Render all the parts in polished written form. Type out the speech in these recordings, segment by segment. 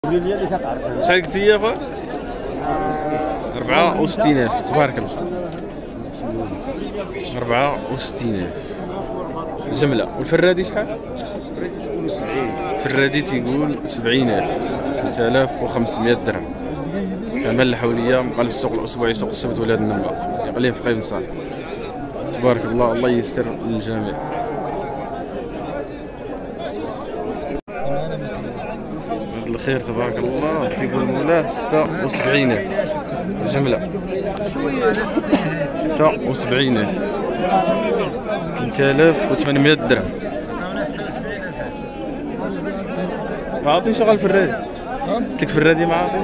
شحال قلتي يا خويا؟ 64000 تبارك الله. 64000 جمله. والفرادي شحال؟ الفرادي تيقول 70000 3500 درهم. ثمن الحوليه مقلب السوق الاسبوعي سوق السبت ولاد النمله يقليه في قايم صالح. تبارك الله، الله ييسر للجميع. الخير تبارك الله. تيقول مولاه 76000 جمله. 76000 3800 درهم. ما عاطي شغل فرادي؟ قلت لك فرادي ما عاطي؟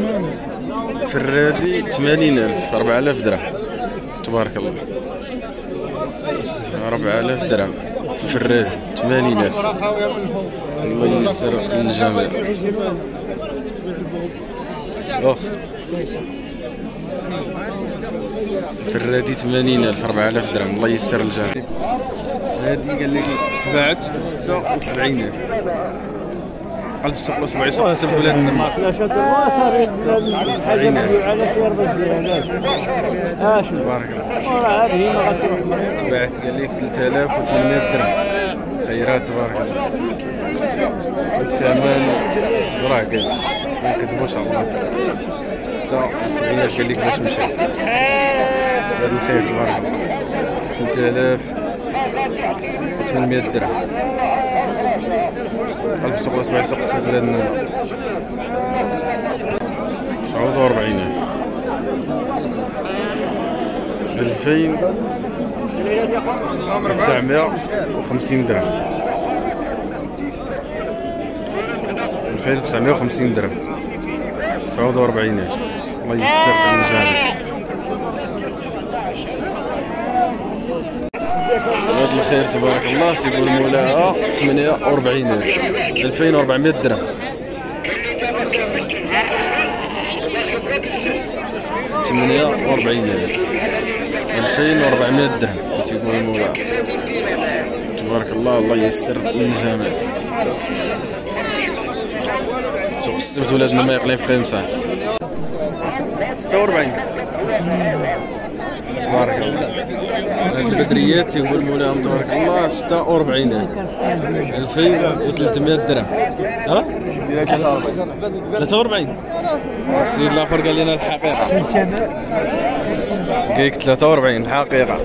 فرادي 80000 4000 درهم. تبارك الله، 4000 درهم فرادي 80000. الله ييسر للجميع. اخ فرادي 80000 4000 درهم. الله ييسر للجميع. هادي قال لك تباعت 76000 قلب السوق الاسبوعي سوق السبت ولاد النمله. تبارك الله. تباعت قال لك 3800 درهم. خيرات تبارك الله. الثمن راه قال ما يكذبوش على الله. 76000 قال لك باش مشى. هذا الخير تبارك الله. 3800 درهم قلب السوق الاسبوعي سوق السبت ولاد النمله. 49000 2950 درهم. 2950 درهم. 49000. الله ييسر للجميع. هذا الخير تبارك الله. تيقول مولاها 48000 2400 درهم. 48000 2400 درهم تيقول مولاها. تبارك الله، الله ييسر للجميع. سوق السبت ولاد النمله يقلين في قيمصان. 46 تبارك الله. هاد البدريات تيقول مولاهم تبارك الله 46000 2300 درهم. ها 43. السيد الاخر قال لنا الحقيقه. قال لك 43 الحقيقه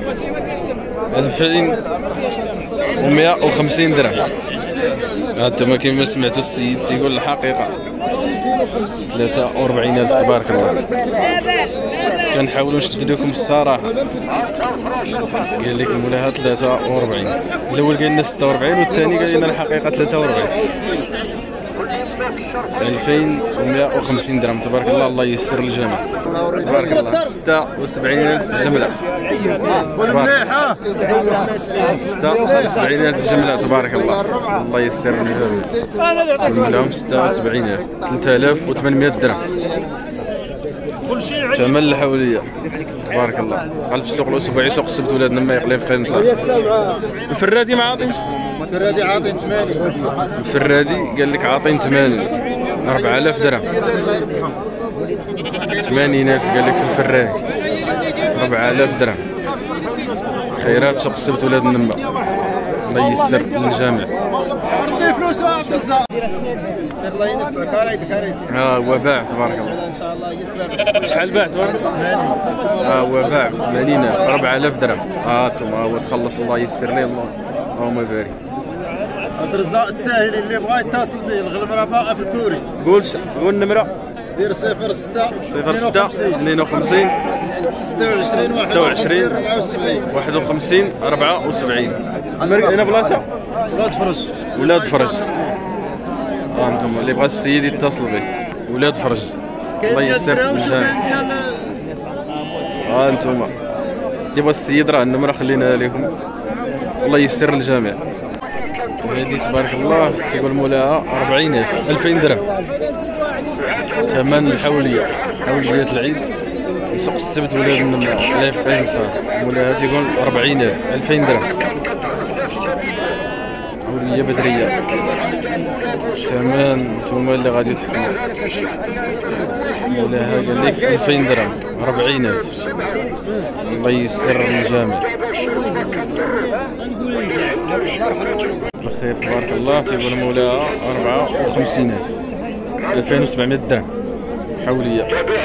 2150 درهم. هانتوما كيما سمعتوا السيد تيقول الحقيقه 43000 تبارك الله. كنحاولوا نشد لكم الصراحه. قال لك مولاها 43. الاول قال لنا 46 والثاني قال لنا الحقيقه 43. 2150 درهم تبارك الله. الله ييسر الجميع. تبارك الله. 76000 جمله. 76000 جمله تبارك الله. الله ييسر الجميع. لهم 76000 3800 درهم. ثمن الحوليه تبارك الله. قلب السوق الاسبوعي سوق السبت ولاد النمله يقلين في قيم صالح. الفرادي ما عاطيش؟ الفرادي عاطين 80. الفرادي قال لك عاطين 80 4000 درهم. 80000 قال لك في الفرادي 4000 درهم. خيرات سوق السبت ولاد النمله. الله ييسر للجميع. هو باع تبارك الله. ان شاء الله يسبق. شحال باع تبارك الله؟ 80. هو باع ب 80000 4000 درهم. انتم هو تخلص. الله ييسر ليه. اللهم بارك. عبد الرزاق الساهلي اللي بغا يتصل به الغلمره باقه في الكوري. قول النمره. دير 06 52 26 51 74. هنا بلاصه ولاد فرج. انتم اللي بغى السيد يتصل به ولاد فرج. الله ييسر الجميع. انتم اللي بغى السيد راه النمره خليناها لكم. الله ييسر الجميع. هذه تبارك الله تيقول مولاها 40000 2000 درهم. ثمن الحوليه حوليه العيد سوق السبت ولاد النمله لا في قيم صالح. مولاها تيقول 40000 2000 درهم. حوليه بدريه الثمن نتوما اللي غادي تحكموا. مولاها قال لك 2000 درهم 40,000. الله ييسر الجميع. الخير تبارك الله. تيقول مولاها 54,000 2700 درهم حوليه.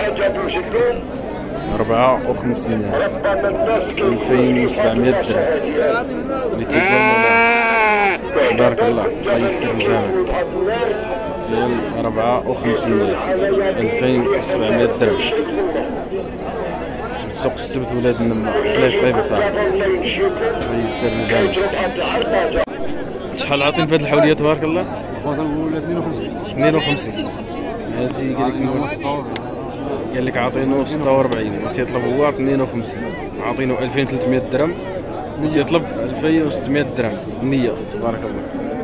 54,000 2700 درهم اللي تيقول مولاها تبارك الله. الله ييسر الجميع. ديال 54,000 2700 درهم. سوق السبت ولاد النمر. بلاد طيبه صاحبي. الله ييسر الجميع. شحال عاطين في هذه الحوليه تبارك الله؟ خويا 52. هذه قال لك عاطينو 46 وتيطلب هو 52. عاطينو 2300 درهم وتيطلب 2600 درهم النية تبارك الله.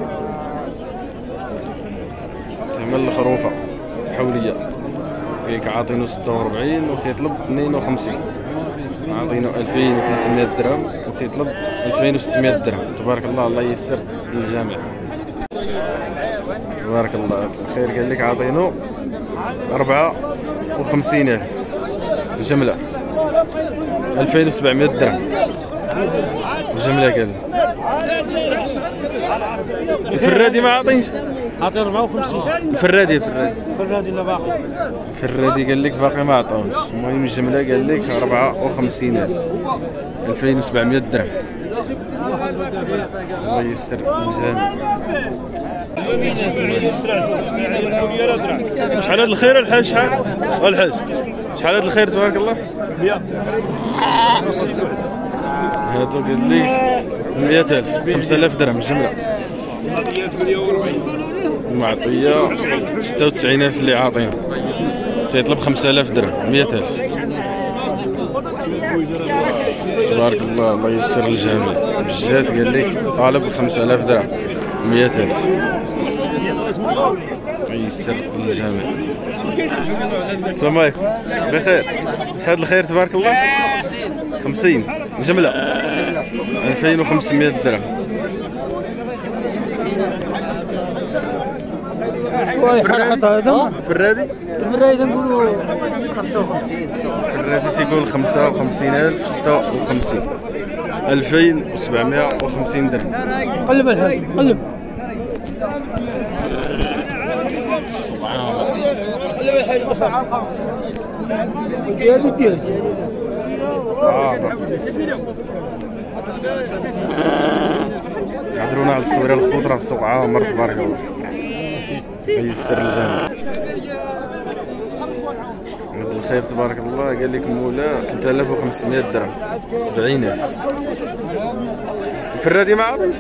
تعمل الخروفه حوليه قال لك عاطينو 46 وتيطلب 52. عاطينو 2300 درهم وتيطلب 2600 درهم تبارك الله. الله ييسر للجميع تبارك الله. الخير قال لك عاطينو 54,000 جمله 2700 درهم جمله. قال الفرادي ما عاطينش. عاطي 54. الفرادي لا باقي. الفرادي قال لك باقي ما عطاوش. المهم الجمله قال لك 54,000 2700 درهم. الله ييسر الجميع. شحال هذا الخير الحاج؟ شحال الحاج؟ شحال هذا الخير تبارك الله؟ 100. هادو قال لي 100,000 5,000 درهم الجمله. معطيه 96,000 اللي عاطينه. تيطلب 5,000 درهم 100,000 تبارك الله. الله ييسر الجميع. بجات قال لك طالب 5,000 درهم 100,000. ييسر الجميع. السلام عليكم بخير. شحال الخير تبارك الله؟ 50 جمله 2500 درهم. الفرادي نقولوا 55. الفرادي تيقول 55,000 56 2750 درهم. قلب الحاج قلب. قلب الحاج يا دير. يهضرونا على التصويره الخضره في السوق عامر تبارك الله. ييسر الجميع. هذا الخير تبارك الله. قال لك مولا 3500 درهم 70,000. الفرادي ما عاطيش.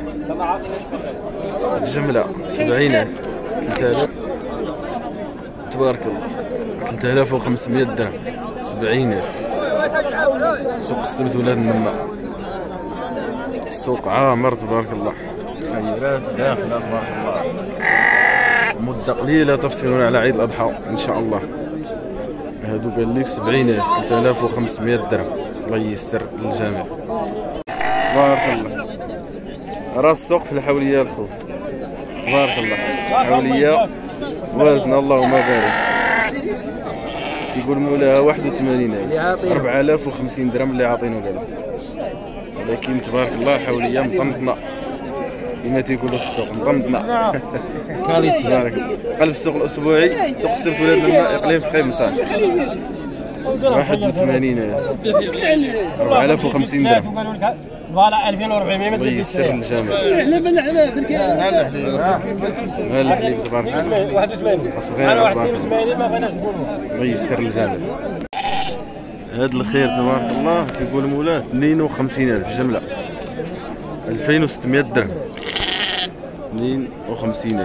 الجمله 70,000 3000 تبارك الله. 3500 درهم 70,000. سوق السبت ولاد النمر. السوق عامر تبارك الله. خيرات داخله تبارك الله. مده قليله تفصلون على عيد الاضحى ان شاء الله. هادو قال لك 70,000 3500 درهم. الله ييسر للجميع تبارك الله. راس السوق في الحوليه الخوف تبارك الله. حوليه وازنه اللهم بارك. تيقول مولاها 81,000 4050 درهم اللي عاطينو قال. ولكن تبارك الله حوليه مطنطنه كما تيقولوا في السوق مطنطنه. تبارك الله. قلب السوق الاسبوعي سوق السبت ولاد النمر اقليم فقيه مساج 81,000 4050 درهم. فوالا 2400 ما تديش الجامع. هلا الحليب تبارك الله 81 صغيره تبارك الله. ما بغيناش نقولوا. الله ييسر الجامع. هذا الخير تبارك الله. تيقول مولاه 52,000 جمله 2600 درهم 52,000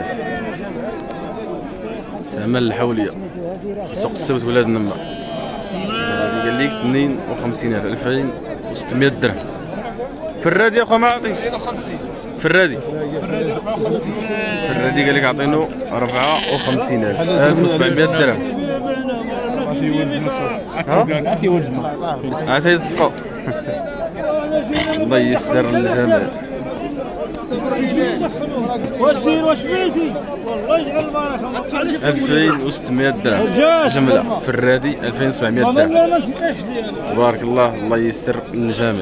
تعمل الحوليه سوق السبت ولاد النمر. قال لك 52,000 2600 درهم. فرادي اخو ما عطيك. فرادي 54. فرادي قال لك عطينو 54,000 1700 درهم. في ولد نص. في ولد نص. عاد السوق. الله ييسر للجميع. وسير واش بيتي والله يجعل البركه. 2600 درهم جمله فرادي 2700 درهم. تبارك الله، الله ييسر للجميع.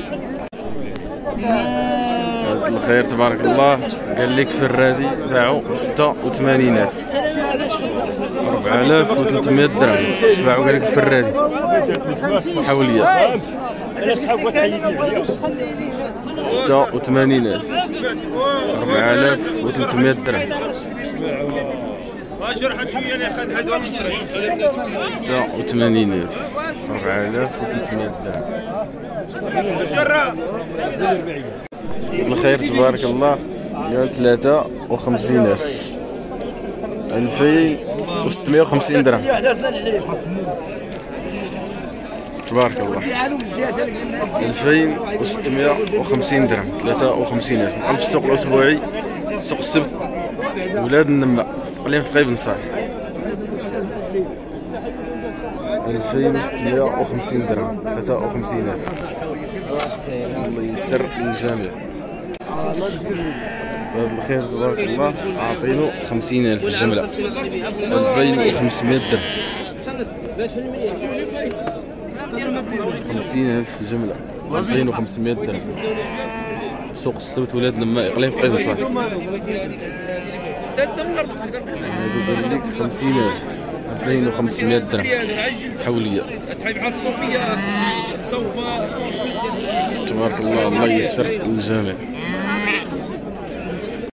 هذا الخير تبارك الله. قال لك فرادي باعوا 86,000 4300 درهم باعوا. قال لك فرادي حوليه 86,000 4300 درهم. 86,000 4300 درهم. الخير تبارك الله. قال 53,000 2650 درهم. تبارك الله 2650 درهم 53,000. في السوق الاسبوعي سوق السبت ولاد النماء قليل في قيب نصار 2650 درهم 53,000. الله ييسر للجميع. باب الخير تبارك الله. عاطينو 50,000 الجمله 2500 درهم. 50,000 الجمله 2500 درهم. سوق السبت ولاد نماء اقليم قيب نصار. هادو قال لك 50,000 2500 درهم حوليه. تبارك الله، الله ييسر للجميع.